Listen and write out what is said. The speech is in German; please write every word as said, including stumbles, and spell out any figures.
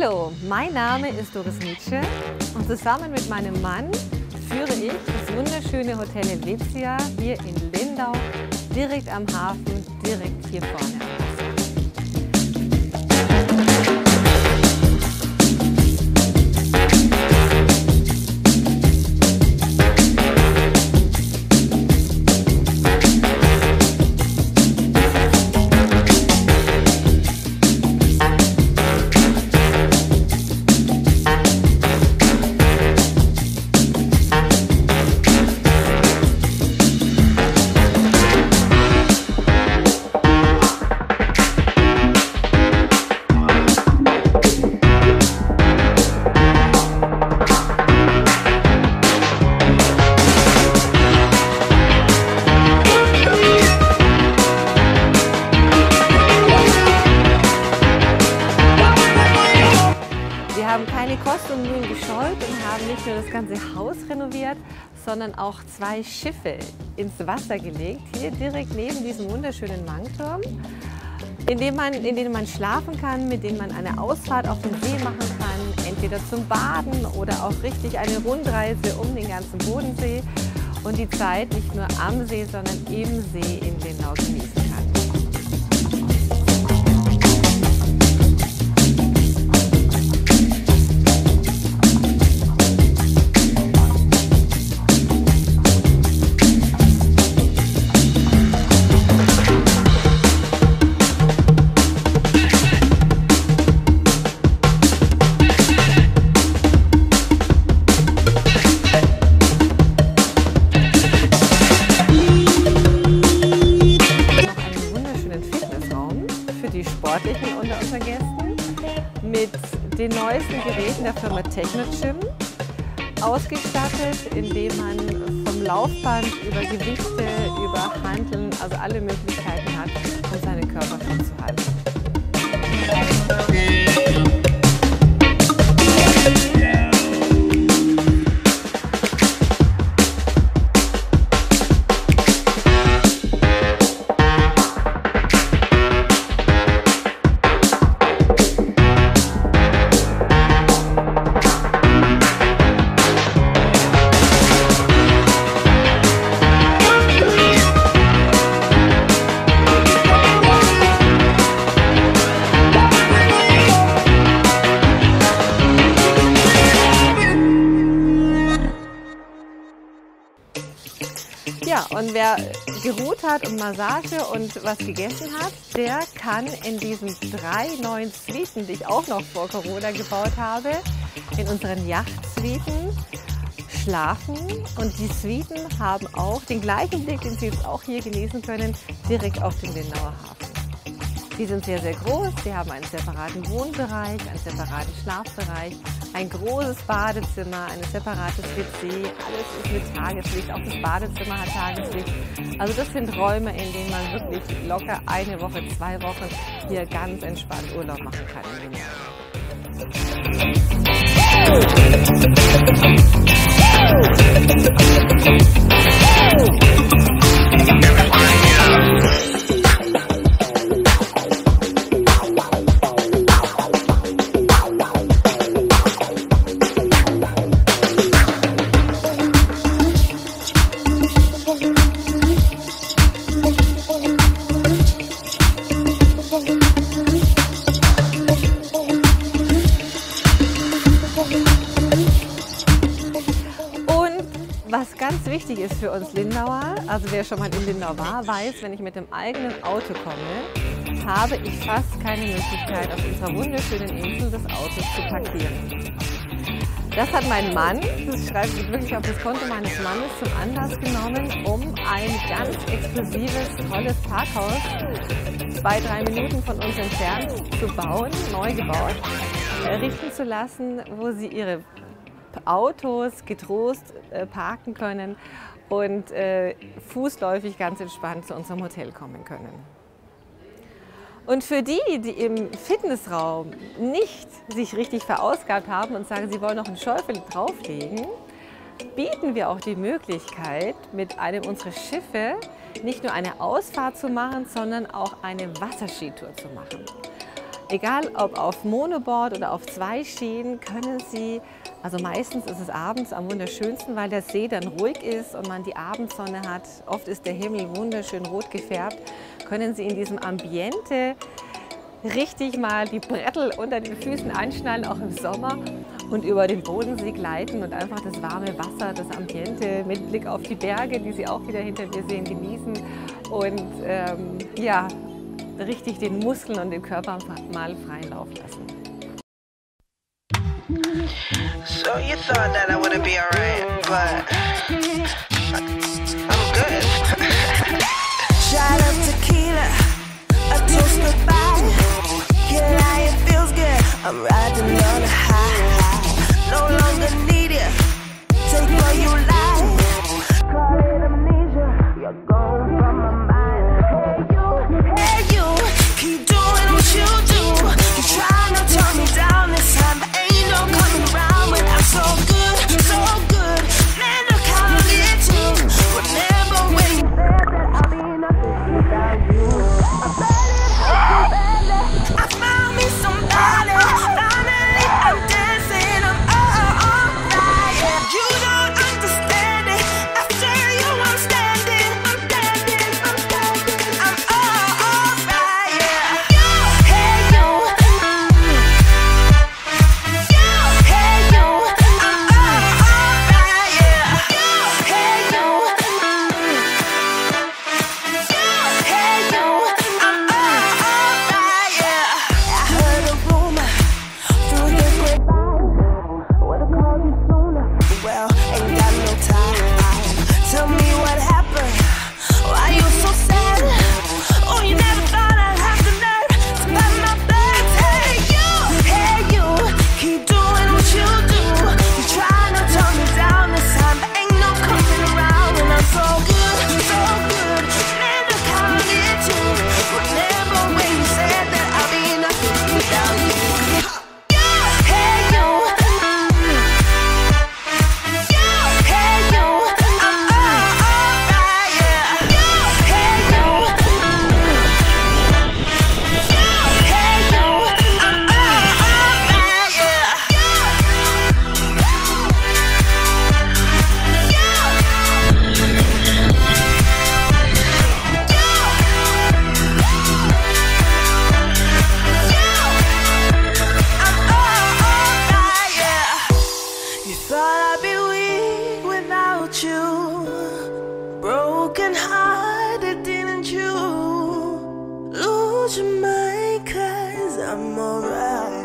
Hallo, mein Name ist Doris Nietzsche und zusammen mit meinem Mann führe ich das wunderschöne Hotel Helvetia hier in Lindau, direkt am Hafen, direkt hier vorne am Wasser. Wir haben keine Kosten und Mühen gescheut und haben nicht nur das ganze Haus renoviert, sondern auch zwei Schiffe ins Wasser gelegt, hier direkt neben diesem wunderschönen Mangturm, in dem man, in denen man schlafen kann, mit denen man eine Ausfahrt auf den See machen kann, entweder zum Baden oder auch richtig eine Rundreise um den ganzen Bodensee und die Zeit nicht nur am See, sondern im See in Lindau genießen kann. Die Sportlichen unter unseren Gästen mit den neuesten Geräten der Firma Technogym ausgestattet, indem man vom Laufband über Gewichte, über Hanteln, also alle Möglichkeiten hat, um seinen Körper fit zu halten. Ja, und wer geruht hat und Massage und was gegessen hat, der kann in diesen drei neuen Suiten, die ich auch noch vor Corona gebaut habe, in unseren Yachtsuiten schlafen. Und die Suiten haben auch den gleichen Blick, den Sie jetzt auch hier genießen können, direkt auf den Lindauer Hafen. Die sind sehr, sehr groß, sie haben einen separaten Wohnbereich, einen separaten Schlafbereich, ein großes Badezimmer, ein separates W C, alles ist mit Tageslicht, auch das Badezimmer hat Tageslicht. Also das sind Räume, in denen man wirklich locker eine Woche, zwei Wochen hier ganz entspannt Urlaub machen kann in Was ganz wichtig ist für uns Lindauer, also wer schon mal in Lindau war, weiß, wenn ich mit dem eigenen Auto komme, habe ich fast keine Möglichkeit, auf unserer wunderschönen Insel das Auto zu parkieren. Das hat mein Mann, das schreibe ich wirklich auf das Konto meines Mannes, zum Anlass genommen, um ein ganz exklusives, tolles Parkhaus, zwei, drei Minuten von uns entfernt, zu bauen, neu gebaut, errichten zu lassen, wo Sie Ihre Autos getrost äh, parken können und äh, fußläufig ganz entspannt zu unserem Hotel kommen können. Und für die, die im Fitnessraum nicht sich richtig verausgabt haben und sagen, sie wollen noch einen Schäufel drauflegen, bieten wir auch die Möglichkeit, mit einem unserer Schiffe nicht nur eine Ausfahrt zu machen, sondern auch eine Wasserskitour zu machen. Egal ob auf Monoboard oder auf zwei Schienen, können Sie, also meistens ist es abends am wunderschönsten, weil der See dann ruhig ist und man die Abendsonne hat. Oft ist der Himmel wunderschön rot gefärbt. Können Sie in diesem Ambiente richtig mal die Brettel unter den Füßen anschnallen, auch im Sommer, und über den Bodensee gleiten und einfach das warme Wasser, das Ambiente mit Blick auf die Berge, die Sie auch wieder hinter mir sehen, genießen und ähm, ja, richtig den Muskeln und den Körper mal freien Lauf lassen. So you thought that I wouldn't be alright, but I'm good. Shot of tequila, a toast goodbye. Yeah, it feels good. I'm riding on a high. No longer need you. Take what you like. Call it amnesia. You're gone from my mind. Hey you, hey you, keep doing what you do. You try to turn me down this time, but ain't no coming around. But I'm so good, so good. Man, look how I lit you. Remember when you said that I'll be nothing without you. I bet it hurts so badly. I found me somebody. Finally, I'm dancing. I'm all on fire. You don't understand it. After you, I'm standing. I'm standing. I'm standing. I'm all on fire. You, hey you. You, hey you. I'm all on fire. You, hey you. You, hey you. I'm all on fire. I heard a rumor through the grapevine. Would've called you sooner. Well, ain't got no time. Tell me what happened. Why you so sad? Oh, you never thought I'd have the nerve to pat my back. Hey you, hey you, keep doing what you do. You try to turn me down this time, but ain't no coming around. And I'm so good, so good. Man, look how I get you. Remember when you said that I'll be nothing without you. You, hey you. You, hey you. I'm all on fire. You, hey you. You, hey you. I'm all on fire. I'm all on fire. You thought I'd be weak without you. Broken hearted, didn't you? Lose your mind, 'cause I'm alright.